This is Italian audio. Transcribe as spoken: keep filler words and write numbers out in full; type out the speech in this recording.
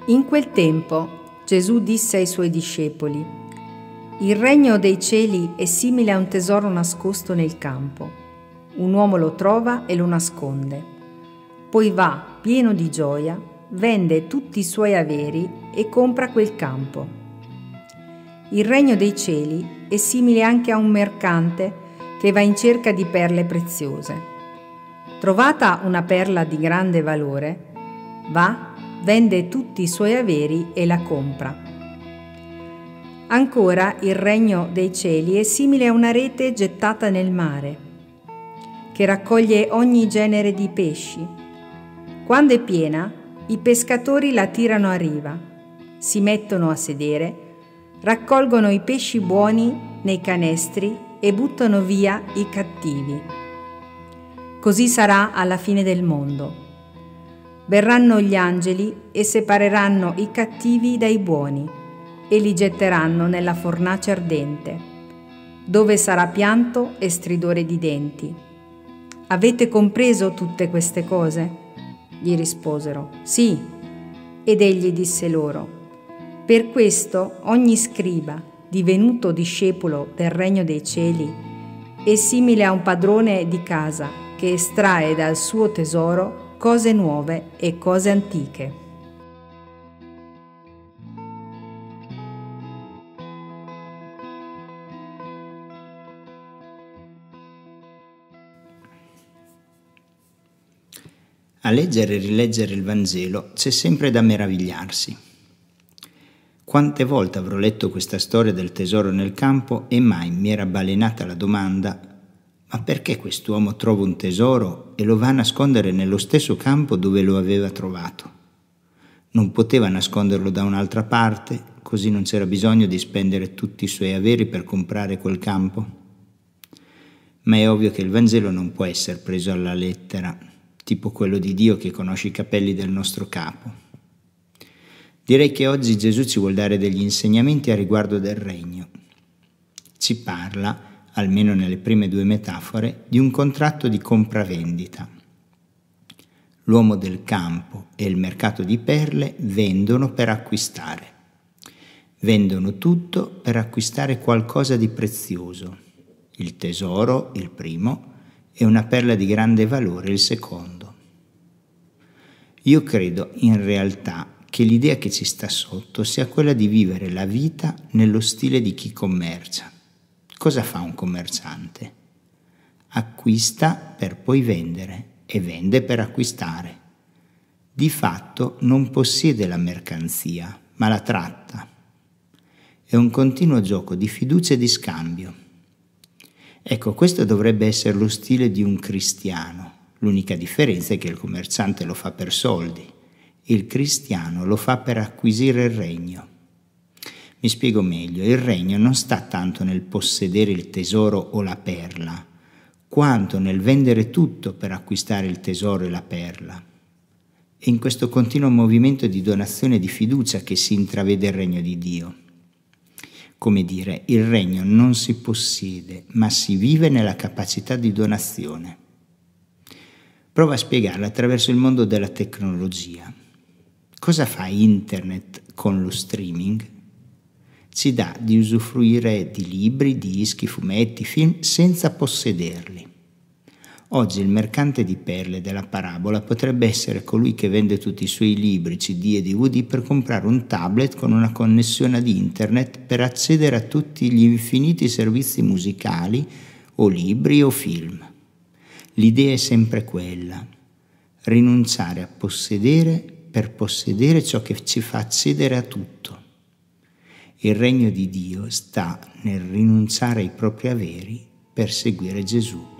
In quel tempo Gesù disse ai suoi discepoli: «Il regno dei cieli è simile a un tesoro nascosto nel campo. Un uomo lo trova e lo nasconde. Poi va, pieno di gioia, vende tutti i suoi averi e compra quel campo». Il regno dei cieli è simile anche a un mercante che va in cerca di perle preziose. Trovata una perla di grande valore, va, vende tutti i suoi averi e la compra. Ancora, il regno dei cieli è simile a una rete gettata nel mare, che raccoglie ogni genere di pesci. Quando è piena, i pescatori la tirano a riva, si mettono a sedere, raccolgono i pesci buoni nei canestri e buttano via i cattivi. Così sarà alla fine del mondo. Verranno gli angeli e separeranno i cattivi dai buoni e li getteranno nella fornace ardente, dove sarà pianto e stridore di denti. «Avete compreso tutte queste cose?» Gli risposero: «Sì». Ed egli disse loro: «Per questo ogni scriba, divenuto discepolo del regno dei cieli, è simile a un padrone di casa che estrae dal suo tesoro cose nuove e cose antiche». A leggere e rileggere il Vangelo c'è sempre da meravigliarsi. Quante volte avrò letto questa storia del tesoro nel campo e mai mi era balenata la domanda: ma perché quest'uomo trova un tesoro e lo va a nascondere nello stesso campo dove lo aveva trovato? Non poteva nasconderlo da un'altra parte, così non c'era bisogno di spendere tutti i suoi averi per comprare quel campo? Ma è ovvio che il Vangelo non può essere preso alla lettera, tipo quello di Dio che conosce i capelli del nostro capo. Direi che oggi Gesù ci vuol dare degli insegnamenti a riguardo del regno. Ci parla, almeno nelle prime due metafore, di un contratto di compravendita. L'uomo del campo e il mercato di perle vendono per acquistare. Vendono tutto per acquistare qualcosa di prezioso. Il tesoro, il primo, e una perla di grande valore, il secondo. Io credo in realtà che l'idea che ci sta sotto sia quella di vivere la vita nello stile di chi commercia. Cosa fa un commerciante? Acquista per poi vendere e vende per acquistare. Di fatto non possiede la mercanzia, ma la tratta. È un continuo gioco di fiducia e di scambio. Ecco, questo dovrebbe essere lo stile di un cristiano. L'unica differenza è che il commerciante lo fa per soldi, il cristiano lo fa per acquisire il regno. Mi spiego meglio: il regno non sta tanto nel possedere il tesoro o la perla, quanto nel vendere tutto per acquistare il tesoro e la perla. È in questo continuo movimento di donazione e di fiducia che si intravede il regno di Dio. Come dire, il regno non si possiede, ma si vive nella capacità di donazione. Provo a spiegarla attraverso il mondo della tecnologia. Cosa fa Internet con lo streaming? Ci dà di usufruire di libri, dischi, fumetti, film senza possederli. Oggi il mercante di perle della parabola potrebbe essere colui che vende tutti i suoi libri, C D e D V D per comprare un tablet con una connessione ad Internet per accedere a tutti gli infiniti servizi musicali o libri o film. L'idea è sempre quella: rinunciare a possedere per possedere ciò che ci fa accedere a tutto. Il regno di Dio sta nel rinunciare ai propri averi per seguire Gesù.